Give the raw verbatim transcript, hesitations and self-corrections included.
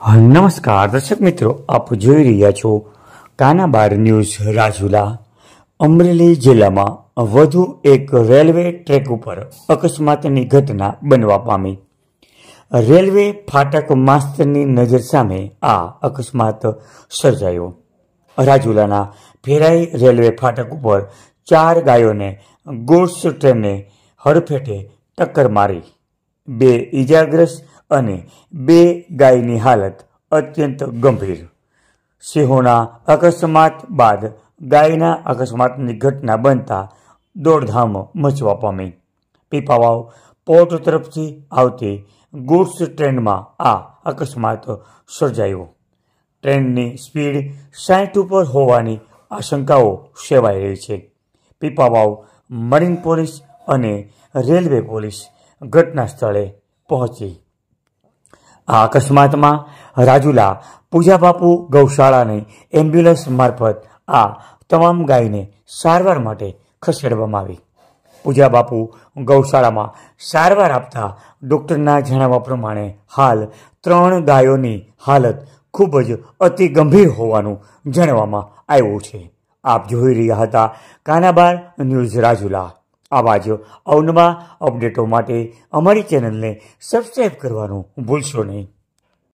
નમસ્કાર દર્શક મિત્રો, આપ જોઈ રહ્યા છો કાનાબાર ન્યૂઝ રાજુલા। અમરેલી જિલ્લામાં વધુ એક રેલવે ટ્રેક ઉપર અકસ્માતની ઘટના બનવા પામી। રેલવે ફાટક માસ્તરની નજર સામે આ અકસ્માત સર્જાયો। રાજુલાના ફેરાઈ રેલવે ફાટક ઉપર ચાર ગાયોને ગુડ્સ ટ્રેને હડફેટે ટક્કર મારી બે ઇજાગ્રસ્ત અને બે ગાયની હાલત અત્યંત ગંભીર। સિંહોના અકસ્માત બાદ ગાયના અકસ્માતની ઘટના બનતા દોડધામ મચવા પામી। પીપાવાવ પોર્ટ તરફથી આવતી ગુડ્સ ટ્રેનમાં આ અકસ્માત સર્જાયો। ટ્રેનની સ્પીડ સાઠ ઉપર હોવાની આશંકાઓ સેવાઈ રહી છે। પીપાવાવ મરીન પોલીસ અને રેલવે પોલીસ ઘટના સ્થળે પહોંચી। આ અકસ્માતમાં રાજુલા પૂજાબાપુ ગૌશાળાની એમ્બ્યુલન્સ મારફત આ તમામ ગાયને સારવાર માટે ખસેડવામાં આવી। પૂજાબાપુ ગૌશાળામાં સારવાર આપતા ડૉક્ટરના જણાવ્યા પ્રમાણે હાલ ત્રણ ગાયોની હાલત ખૂબ જ અતિ ગંભીર હોવાનું જાણવામાં આવ્યું છે। આપ જોઈ રહ્યા હતા કાનાબાર ન્યૂઝ રાજુલા। આવા જ અવનવા અપડેટો માટે અમારી ચેનલને સબસ્ક્રાઈબ કરવાનું ભૂલશો નહીં।